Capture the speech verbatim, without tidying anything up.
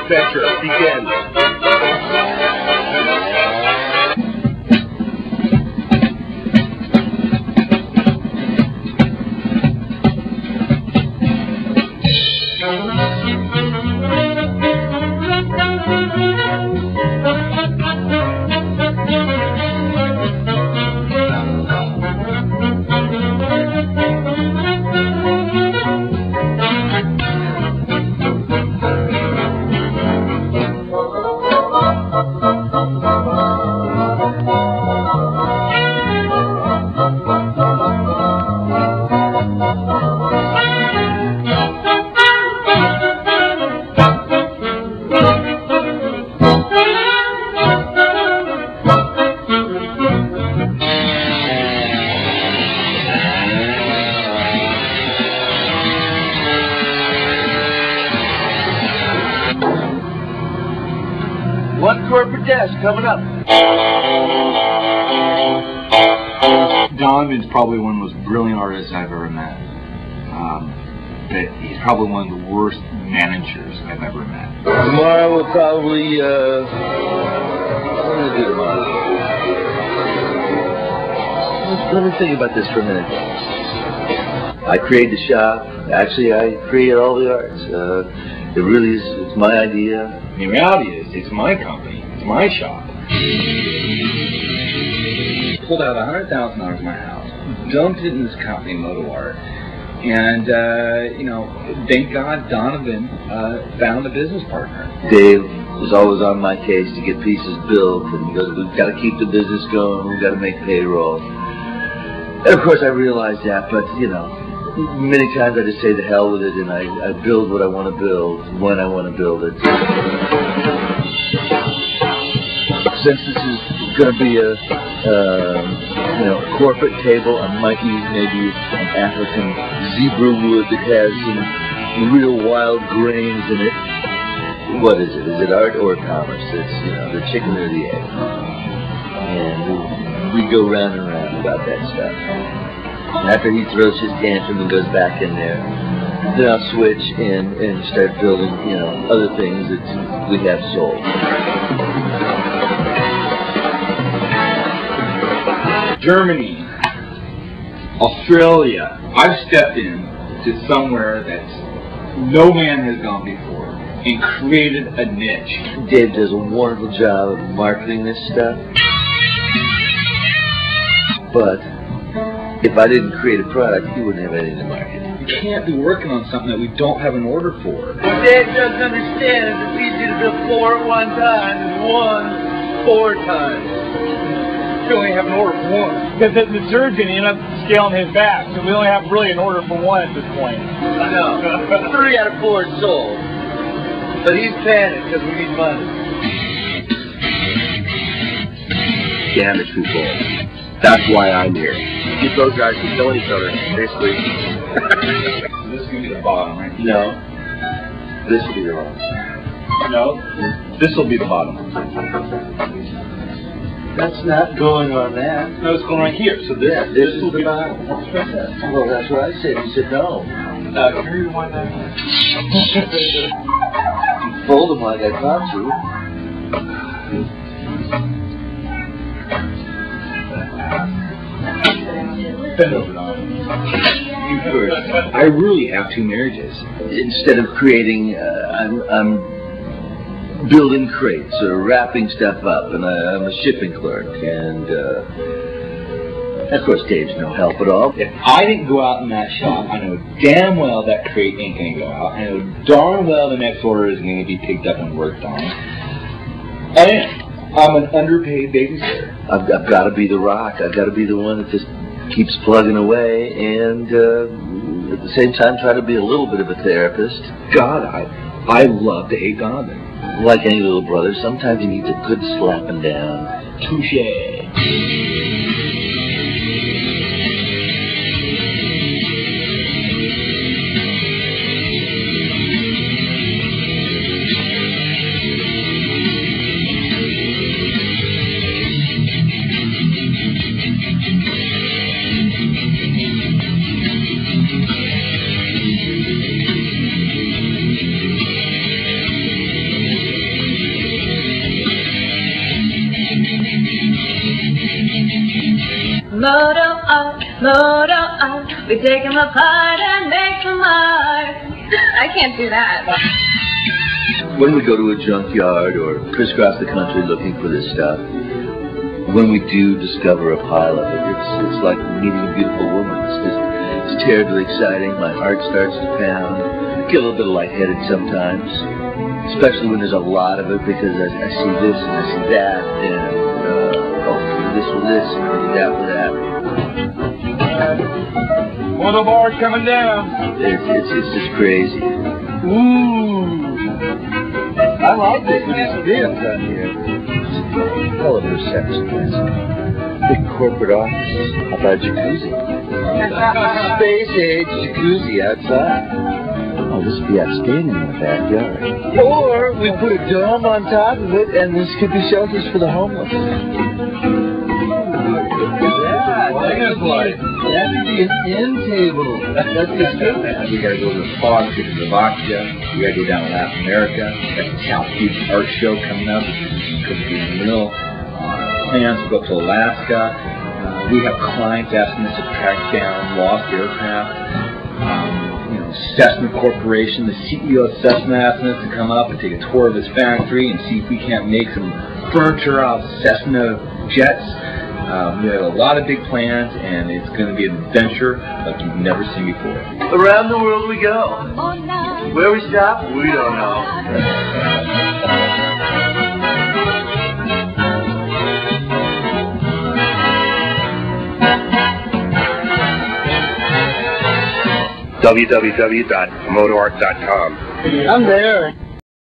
adventure begins. One corporate desk coming up. Donovan's probably one of the most brilliant artists I've ever met. Um, but he's probably one of the worst managers I've ever met. Tomorrow we'll probably, uh... what am I gonna do tomorrow? Let's, let me think about this for a minute. I create the shop. Actually, I create all the arts. Uh, it really is, it's my idea. The reality is, it's my company, it's my shop. Pulled out one hundred thousand dollars from my house, dumped it in this company, Moto Art, and, uh, you know, thank God Donovan uh, found a business partner. Dave was always on my case to get pieces built, and he goes, we've got to keep the business going, we've got to make payroll. And of course I realized that, but, you know, many times I just say the hell with it, and I, I build what I want to build, when I want to build it. Since this is going to be a, uh, you know, corporate table, I might use maybe an African zebra wood that has some real wild grains in it. What is it? Is it art or commerce? It's, you know, the chicken or the egg. And we go round and round about that stuff. After he throws his tantrum and goes back in there, then I'll switch and, and start building, you know, other things that we have sold. Germany, Australia, I've stepped in to somewhere that no man has gone before and created a niche. Dave does a wonderful job of marketing this stuff, but if I didn't create a product, he wouldn't have anything to market. You can't be working on something that we don't have an order for. What Dave doesn't understand is it's easy to build four at one time than one four times. You only have an order for one. Because the, the surgeon ended up scaling his back, so we only have really an order for one at this point. I know. Three out of four is sold. But he's panicked because we need money. Damage people. That's why I'm here. Keep those guys from killing each other, basically. This is going to be the bottom, right? No. This will be the bottom. No. This will be the bottom. That's not going on that. No, it's going right here. So this, yeah, this, this will be the bottom. Well, that's what I said. You said no. Uh, can you rewind that? Fold them like I thought to. Bend over, Don. You first. I really have two marriages. Instead of creating, uh, I'm, I'm building crates or wrapping stuff up, and I, I'm a shipping clerk, and uh, of course Dave's no help at all. If I didn't go out in that shop, I know damn well that crate ain't going to go out. I know darn well the next order is going to be picked up and worked on. And I'm an underpaid babysitter. I've, I've got to be the rock. I've got to be the one that just keeps plugging away, and uh, at the same time try to be a little bit of a therapist. God, I, I love to hate Donovan. Like any little brother, sometimes he needs a good slapping down. Touche. Moto art, moto art. We take them apart and make them art. I can't do that. When we go to a junkyard or crisscross the country looking for this stuff, when we do discover a pile of it, it's it's like meeting a beautiful woman. It's just it's terribly exciting. My heart starts to pound. I get a little bit lightheaded sometimes, especially when there's a lot of it, because I, I see this and I see that, and uh, oh, this with this and that with that. Moto board coming down. It's it's it's just crazy. Ooh. I like this museum down here. Elevator section, big corporate office. How about a jacuzzi? Space age jacuzzi outside. Oh, this would be outstanding in the backyard. Or we put a dome on top of it, and this could be shelters for the homeless. That's like, that could be an end table. That's just good. We gotta go to the fog, get to the vodka. We gotta go down to Latin America. We got the South Beach Art Show coming up. Could be in the middle. Uh, plans to go up to Alaska. Uh, we have clients asking us to track down lost aircraft. Um, you know, Cessna Corporation, the C E O of Cessna asking us to come up and take a tour of his factory and see if we can't make some furniture out of Cessna jets. Um, we have a lot of big plans, and it's going to be an adventure like you've never seen before. Around the world we go. Where we stop, we don't know. w w w dot moto art dot com. I'm there.